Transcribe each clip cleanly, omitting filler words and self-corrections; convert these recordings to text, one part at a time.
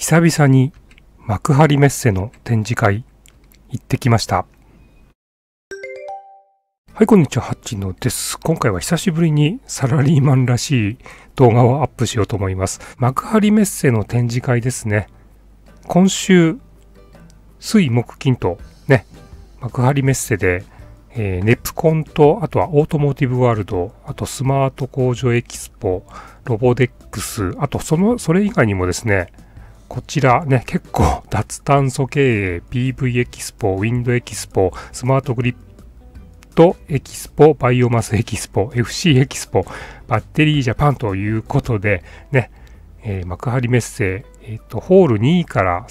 久々に幕張メッセの展示会行ってきました。はい、こんにちは、ハッチノです。今回は久しぶりにサラリーマンらしい動画をアップしようと思います。幕張メッセの展示会ですね。今週、水木金とね、幕張メッセで、ネプコンと、あとはオートモーティブワールド、あとスマート工場エキスポ、ロボデックス、あとそれ以外にもですね、こちらね、結構脱炭素経営、PV エキスポ、ウィンドエキスポ、スマートグリッドエキスポ、バイオマスエキスポ、FC エキスポ、バッテリージャパンということで、ね、幕張メッセ、ホール2から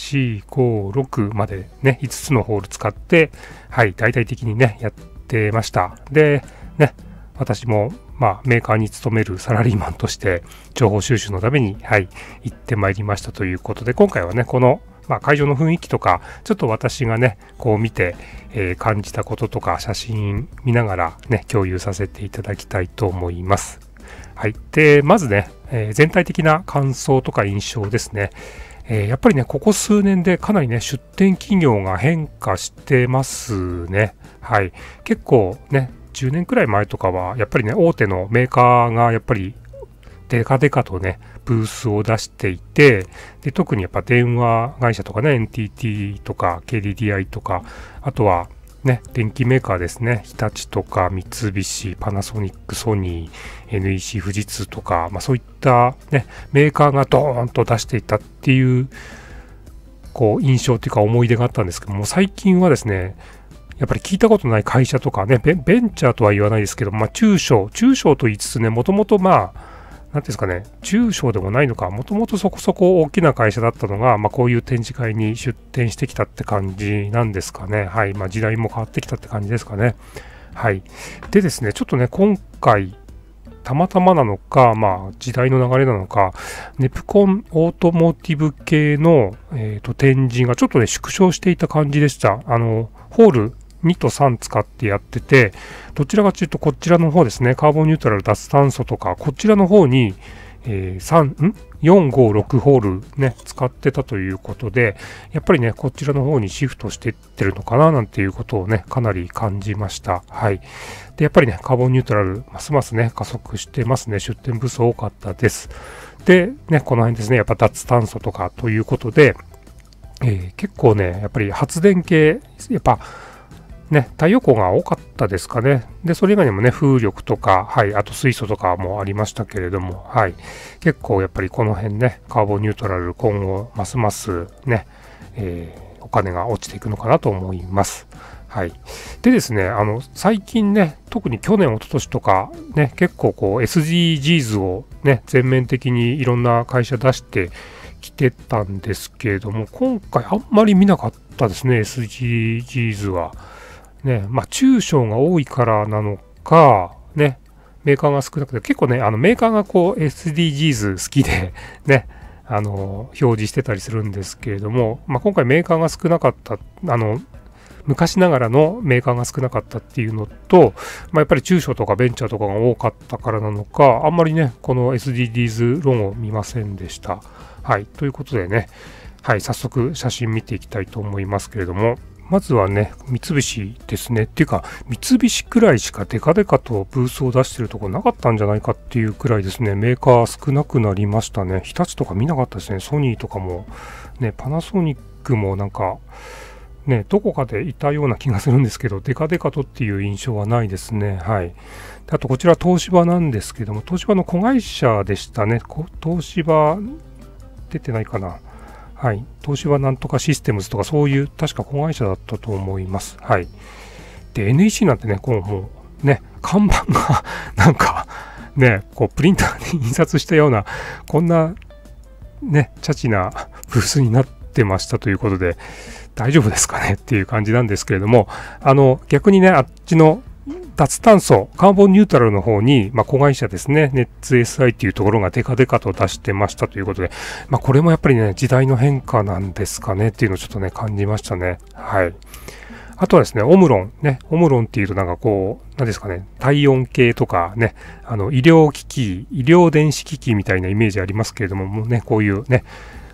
3、4、5、6までね、5つのホール使って、はい、大々的にね、やってました。で、ね、私も、メーカーに勤めるサラリーマンとして、情報収集のために、はい、行ってまいりましたということで、今回はね、この、会場の雰囲気とか、ちょっと私がね、こう見て、感じたこととか、写真見ながらね、共有させていただきたいと思います。はい。で、まずね、全体的な感想とか印象ですね。やっぱりね、ここ数年でかなりね、出展企業が変化してますね。はい。結構ね、10年くらい前とかは、やっぱりね、大手のメーカーがやっぱりデカデカとね、ブースを出していて、で特にやっぱ電話会社とかね、NTT とか KDDI とか、あとはね、電機メーカーですね、日立とか三菱、パナソニック、ソニー、NEC、富士通とか、そういったね、メーカーがドーンと出していたっていう、こう、印象っていうか思い出があったんですけども、最近はですね、やっぱり聞いたことない会社とかね、ベンチャーとは言わないですけど、中小と言いつつね、もともとなんていうんですかね、中小でもないのか、もともとそこそこ大きな会社だったのが、こういう展示会に出展してきたって感じなんですかね。はい。時代も変わってきたって感じですかね。はい。でですね、ちょっとね、今回、たまたまなのか、時代の流れなのか、ネプコンオートモーティブ系の、展示がちょっとね、縮小していた感じでした。ホール2と3使ってやってて、どちらかというとこちらの方ですね、カーボンニュートラル脱炭素とか、こちらの方に、4、5、6ホールね、使ってたということで、やっぱりね、こちらの方にシフトしていってるのかな、なんていうことをね、かなり感じました。はい。で、やっぱりね、カーボンニュートラル、ますますね、加速してますね。出展部数多かったです。で、ね、この辺ですね、やっぱ脱炭素とかということで、結構ね、やっぱり発電系、やっぱ、ね、太陽光が多かったですかね。で、それ以外にもね、風力とか、はい、あと水素とかもありましたけれども、はい。結構やっぱりこの辺ね、カーボンニュートラル、今後、ますますね、お金が落ちていくのかなと思います。はい。でですね、最近ね、特に去年、一昨年とか、ね、結構こう、SDGs をね、全面的にいろんな会社出してきてたんですけれども、今回あんまり見なかったですね、SDGs は。ね、中小が多いからなのか、ね、メーカーが少なくて、結構ね、メーカーがこう SDGs 好きで、ね、表示してたりするんですけれども、今回メーカーが少なかった、昔ながらのメーカーが少なかったっていうのと、やっぱり中小とかベンチャーとかが多かったからなのか、あんまりね、この SDGs 論を見ませんでした。はい、ということでね、はい、早速写真見ていきたいと思いますけれども、まずはね、三菱ですね。っていうか、三菱くらいしかデカデカとブースを出してるところなかったんじゃないかっていうくらいですね、メーカー少なくなりましたね。日立とか見なかったですね。ソニーとかも、ね、パナソニックもなんか、ね、どこかでいたような気がするんですけど、デカデカとっていう印象はないですね。はい。あと、こちら東芝なんですけども、東芝の子会社でしたね。東芝、出てないかな。はい。東芝なんとかシステムズとかそういう確か子会社だったと思います。はい。で、NEC なんてね、こうもうね、看板がなんかね、こうプリンターに印刷したような、こんなね、チャチなブースになってましたということで、大丈夫ですかねっていう感じなんですけれども、逆にね、あっちの脱炭素、カーボンニュートラルの方に、子会社ですね、ネッツ SI っていうところがデカデカと出してましたということで、これもやっぱりね、時代の変化なんですかねっていうのをちょっとね、感じましたね。はい。あとはですね、オムロンね、オムロンっていうとなんかこう、何ですかね、体温計とかね、医療機器、医療電子機器みたいなイメージありますけれども、もうね、こういうね、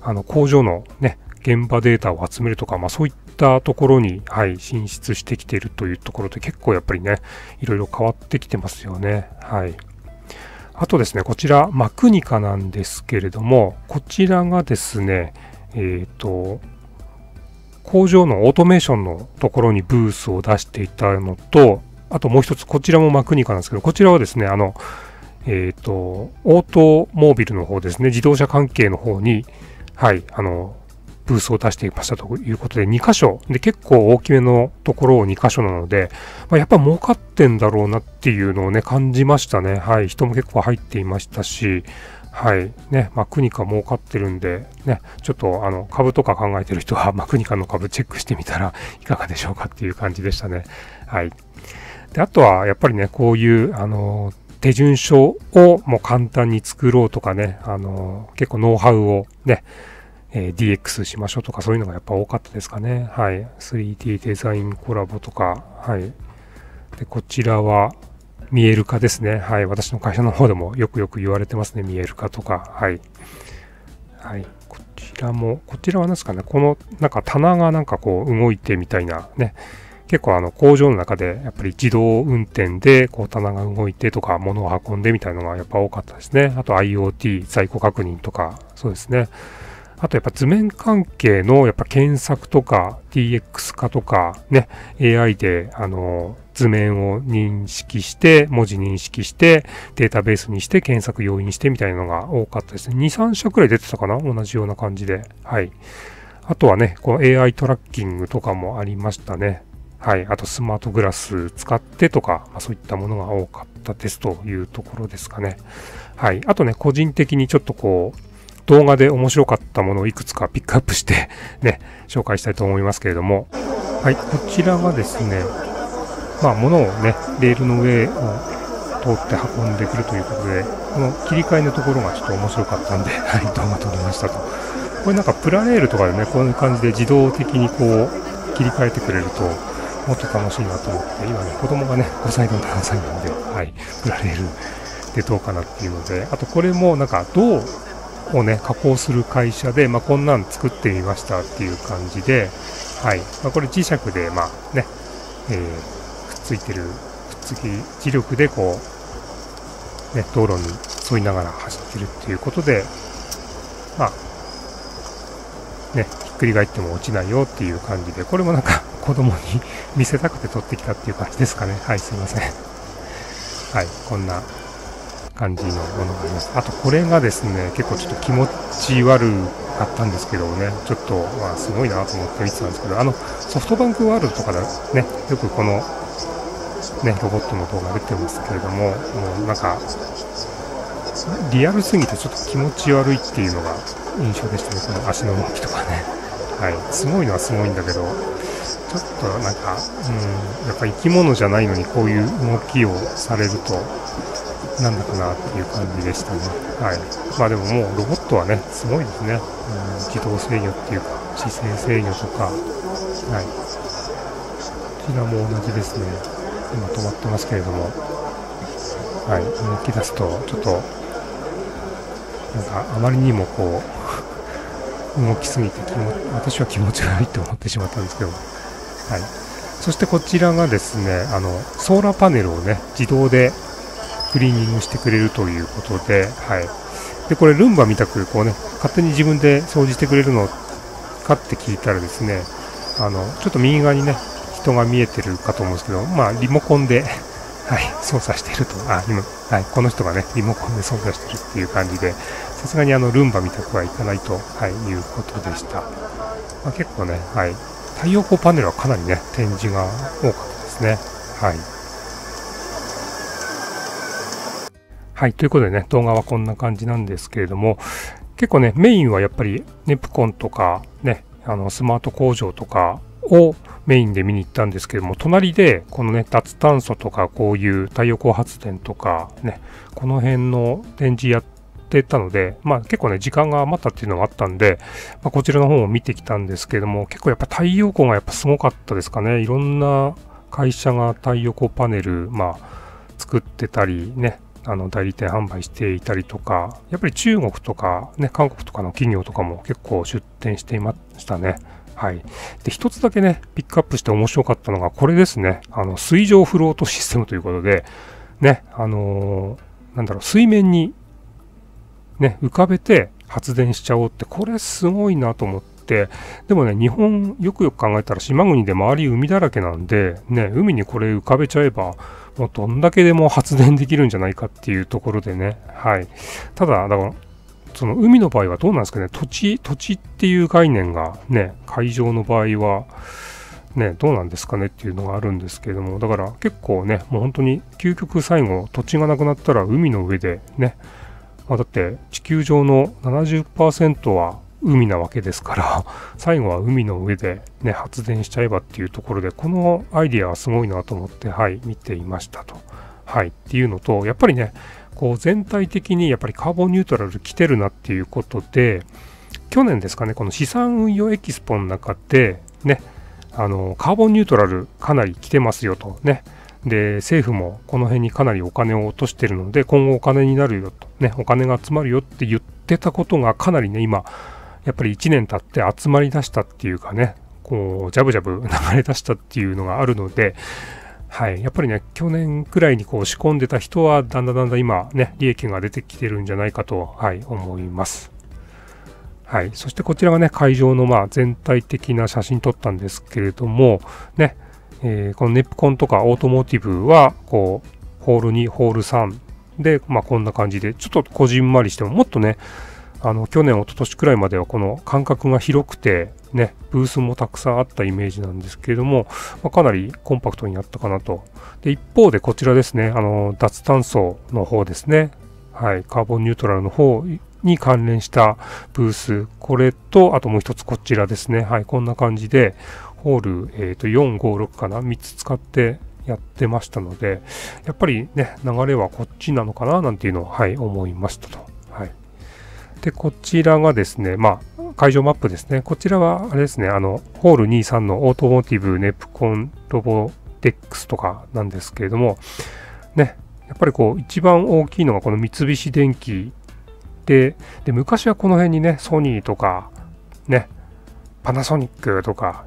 工場のね、現場データを集めるとか、そういったところに、進出してきているというところで、結構やっぱりね、いろいろ変わってきてますよね。あとですね、こちら、マクニカなんですけれども、こちらがですね、工場のオートメーションのところにブースを出していたのと、あともう一つ、こちらもマクニカなんですけど、こちらはですね、オートモービルの方ですね、自動車関係の方に、ブースを出していましたということで、2箇所で結構大きめのところを2箇所なので、やっぱ儲かってんだろうなっていうのをね、感じましたね。人も結構入っていましたし、マクニカ儲かってるんで、ね、ちょっと株とか考えてる人はマクニカの株チェックしてみたらいかがでしょうかっていう感じでしたね。で、あとはやっぱりね、こういう手順書をもう簡単に作ろうとかね、結構ノウハウをね、DX しましょうとかそういうのがやっぱ多かったですかね。3D デザインコラボとか、で、こちらは見える化ですね。私の会社の方でもよく言われてますね。見える化とか。こちらは何ですかね。このなんか棚がなんかこう動いてみたいなね。結構工場の中でやっぱり自動運転でこう棚が動いてとか物を運んでみたいなのがやっぱ多かったですね。あと IoT 在庫確認とかそうですね。あとやっぱ図面関係のやっぱ検索とか DX 化とかね、AI で図面を認識して、文字認識して、データベースにして検索要因してみたいなのが多かったですね。2、3社くらい出てたかな、同じような感じで。あとはね、この AI トラッキングとかもありましたね。あとスマートグラス使ってとか、そういったものが多かったですというところですかね。あとね、個人的にちょっとこう、動画で面白かったものをいくつかピックアップしてね、紹介したいと思いますけれども、こちらがですね、物をね、レールの上を通って運んでくるということで、この切り替えのところがちょっと面白かったんで、動画撮りましたと。これなんかプラレールとかでね、こういう感じで自動的にこう切り替えてくれると、もっと楽しいなと思って、今ね、子供がね、5歳と7歳なんで、プラレールでどうかなっていうので、あとこれもなんか銅をね、加工する会社で、こんなん作ってみましたっていう感じで、これ磁石で、ね、くっついてる、くっつき、磁力でこう、ね、道路に沿いながら走ってるっていうことで、ね、ひっくり返っても落ちないよっていう感じで、これもなんか子供に見せたくて撮ってきたっていう感じですかね。すいません。こんな感じのものがあります。あとこれがですね、結構ちょっと気持ち悪かったんですけどね、ちょっとすごいなと思って見てたんですけど、ソフトバンクワールドとかでね、よくこのね、ロボットの動画出てますけれども、もうなんか、リアルすぎてちょっと気持ち悪いっていうのが印象でしたね、この足の動きとかね。すごいのはすごいんだけど、ちょっとなんか、やっぱり生き物じゃないのにこういう動きをされると、なんだかなっていう感じでしたね。でももうロボットはね、すごいですね。自動制御っていうか、姿勢制御とか、こちらも同じですね。今止まってますけれども、動き出すと、ちょっと、なんかあまりにもこう、動きすぎて私は気持ち悪いと思ってしまったんですけど、そしてこちらがですね、ソーラーパネルをね、自動でクリーニングしてくれるということで、で、これルンバみたくこうね、勝手に自分で掃除してくれるのかって聞いたらですね、ちょっと右側にね、人が見えてるかと思うんですけど、リモコンで、操作していると、今、この人がね、リモコンで操作してるっていう感じで、さすがにルンバみたくはいかないと、いうことでした。結構ね、太陽光パネルはかなりね、展示が多かったですね。ということでね、動画はこんな感じなんですけれども、結構ね、メインはやっぱりネプコンとかね、スマート工場とかをメインで見に行ったんですけども、隣でこのね、脱炭素とかこういう太陽光発電とかね、この辺の展示やってたので、結構ね、時間が余ったっていうのがあったんで、こちらの方を見てきたんですけれども、結構やっぱ太陽光がやっぱすごかったですかね。いろんな会社が太陽光パネル、作ってたりね、 代理店販売していたりとか、やっぱり中国とかね、韓国とかの企業とかも結構出店していましたね。はい。で、一つだけね、ピックアップして面白かったのがこれですね。水上フロートシステムということで、ね、水面にね、浮かべて発電しちゃおうって、これすごいなと思って、でもね、日本よくよく考えたら島国で周り海だらけなんで、ね、海にこれ浮かべちゃえば、もうどんだけでも発電できるんじゃないかっていうところでね、はい。ただ、だから、その海の場合はどうなんですかね、土地っていう概念がね、海上の場合は、ね、どうなんですかねっていうのがあるんですけれども、だから結構ね、もう本当に究極最後、土地がなくなったら海の上でね、だって地球上の 70% は海なわけですから最後は海の上で、ね、発電しちゃえばっていうところで、このアイディアはすごいなと思って、はい、見ていましたと。はい、っていうのと、やっぱりね、こう全体的にやっぱりカーボンニュートラル来てるなっていうことで、去年ですかね、この資産運用エキスポの中で、ね、カーボンニュートラルかなり来てますよとね。で、政府もこの辺にかなりお金を落としてるので、今後お金になるよと、ね、お金が集まるよって言ってたことがかなりね、今、やっぱり1年経って集まりだしたっていうかね、こう、ジャブジャブ流れ出したっていうのがあるので、はい、やっぱりね、去年くらいにこう仕込んでた人は、だんだん今ね、利益が出てきてるんじゃないかと、はい、思います。はい、そしてこちらがね、会場の全体的な写真撮ったんですけれども、ね、このネプコンとかオートモーティブは、こう、ホール2、ホール3で、こんな感じで、ちょっとこじんまりしても、もっとね、去年、一昨年くらいまではこの間隔が広くて、ね、ブースもたくさんあったイメージなんですけれども、かなりコンパクトになったかなと。で、一方でこちらですね、脱炭素の方ですね、はい、カーボンニュートラルの方に関連したブース、これと、あともう一つこちらですね、はい、こんな感じで、ホール、4、5、6かな、3つ使ってやってましたので、やっぱりね、流れはこっちなのかな、なんていうのを、はい、思いましたと。はい。で、こちらがですね、会場マップですね。こちらは、あれですね、ホール2、3のオートモーティブ、ネプコン、ロボテックスとかなんですけれども、ね、やっぱりこう、一番大きいのがこの三菱電機で、昔はこの辺にね、ソニーとか、ね、パナソニックとか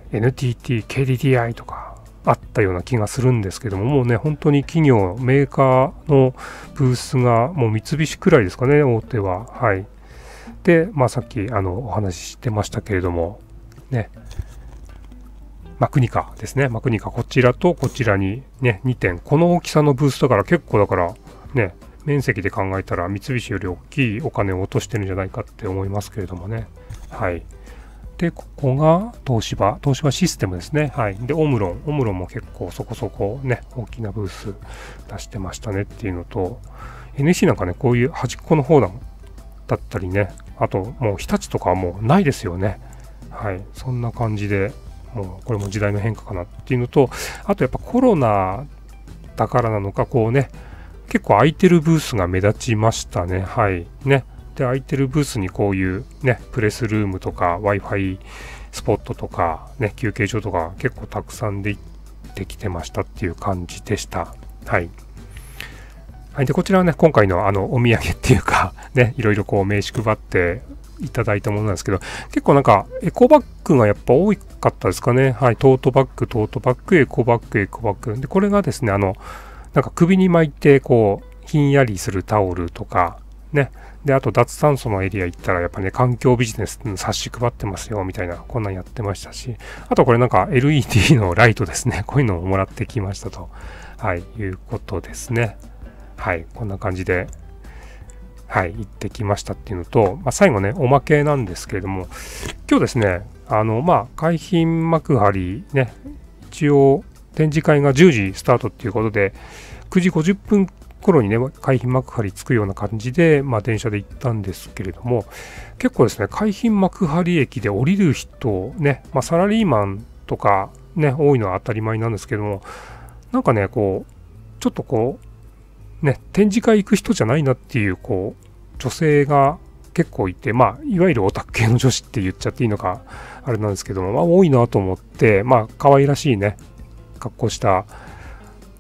NTT、KDDI とかあったような気がするんですけども、もうね、本当に企業、メーカーのブースがもう三菱くらいですかね、大手は。はい。で、さっきお話ししてましたけれども、ね、マクニカですね。マクニカ、こちらとこちらにね、2点。この大きさのブースだから結構だからね、面積で考えたら三菱より大きいお金を落としてるんじゃないかって思いますけれどもね。はい。で、ここが東芝システムですね。はい。で、オムロンも結構そこそこね、大きなブース出してましたねっていうのと、NEC なんかね、こういう端っこの方だったりね、あともう日立とかはもうないですよね。はい。そんな感じで、もうこれも時代の変化かなっていうのと、あとやっぱコロナだからなのか、こうね、結構空いてるブースが目立ちましたね。はい。ね。で、空いてるブースにこういうね、プレスルームとか Wi-Fi スポットとかね、休憩所とか結構たくさんできてましたっていう感じでした。はい。はい。で、こちらはね、今回のお土産っていうか、ね、いろいろこう名刺配っていただいたものなんですけど、結構なんかエコバッグがやっぱ多かったですかね。はい。トートバッグ、エコバッグ。で、これがですね、なんか首に巻いてこう、ひんやりするタオルとか、ね。で、あと脱炭素のエリア行ったら、やっぱね、環境ビジネスの冊子配ってますよ、みたいな、こんなんやってましたし、あとこれなんか LED のライトですね。こういうのをもらってきましたと、はい、いうことですね。はい、こんな感じで、はい、行ってきましたっていうのと、最後ね、おまけなんですけれども、今日ですね、海浜幕張ね、一応展示会が10時スタートっていうことで、9時50分頃にね、海浜幕張着くような感じで、電車で行ったんですけれども、結構ですね、海浜幕張駅で降りる人、ね、サラリーマンとかね、多いのは当たり前なんですけども、なんかね、こう、ちょっとこう、ね、展示会行く人じゃないなっていう、こう、女性が結構いて、いわゆるオタク系の女子って言っちゃっていいのか、あれなんですけども、多いなと思って、可愛らしいね、格好した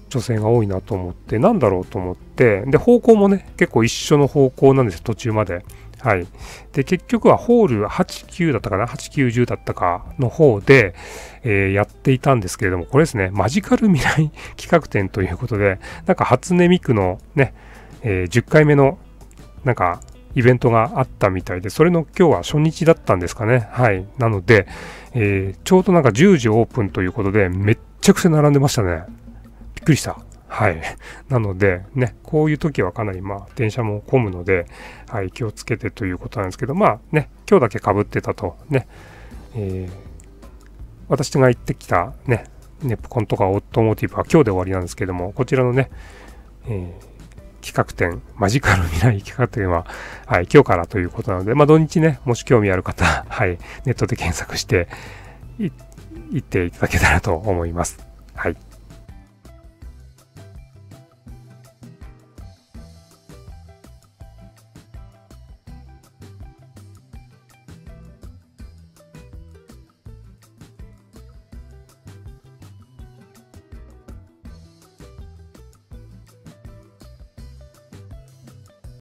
女性が多いなと思って、なんだろうと思って、で、方向もね、結構一緒の方向なんですよ、途中まで。はい。で、結局はホール8、9だったかな ?8、9、10だったかの方で、やっていたんですけれども、これですね、マジカル未来企画展ということで、なんか初音ミクのね、10回目の、なんか、イベントがあったみたいで、それの今日は初日だったんですかね。はい。なので、ちょうどなんか10時オープンということで、めっちゃくちゃ並んでましたね。びっくりした。はい。なので、ね、こういう時はかなり電車も混むので、はい、気をつけてということなんですけど、今日だけ被ってたと、ね、私が行ってきたね、ネプコンとかオートモーティブは今日で終わりなんですけども、こちらのね、企画展、マジカル未来企画展は、はい、今日からということなので、土日ね、もし興味ある方、はい、ネットで検索して行っていただけたらと思います。